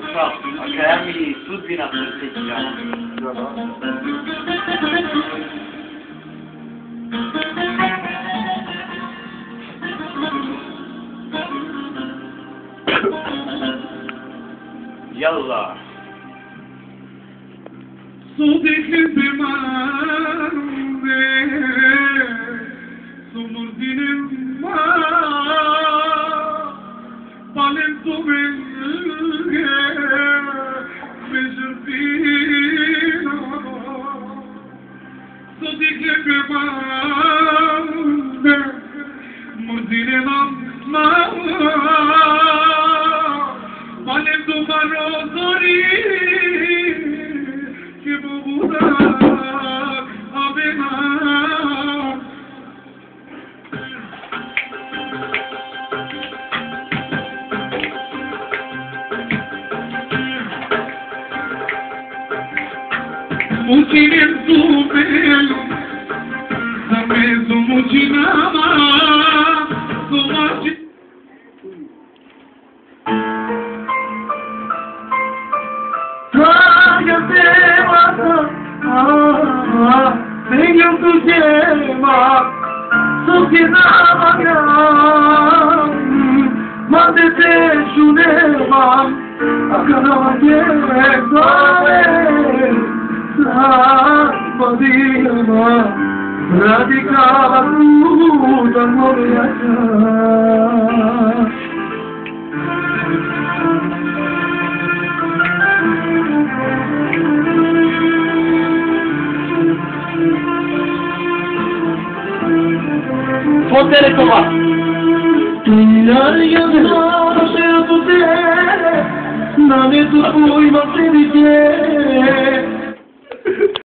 Sağ ol. Akademi tut bir hafta Yallah. صديق بمعنى سمر دين ما طالب من مجرفين صديق بمعنى مردين ما طالب مرضري ممكن الزوبل زميز مجنما زماجي Benim tujema Sukinamagam Mandete şunemam Akanamage Zare Sadmadiyama Radika Kudan Moriyata Potere kova. Yar yazar tu te, nane tu poi ma se dice.